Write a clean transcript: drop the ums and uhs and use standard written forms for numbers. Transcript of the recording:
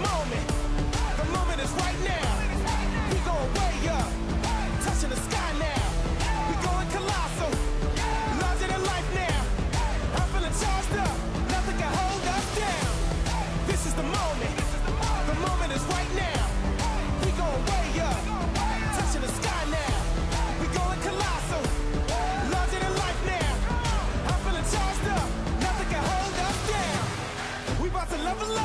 moment. The moment is right now. We going way up, touching the sky now. We going colossal, larger than life now. I'm feeling charged up, nothing can hold us down. This is the moment. The moment is right now. We going way up, touching the sky now. We going colossal, larger than life now. I'm feeling charged up, nothing can hold us down. We about to level up.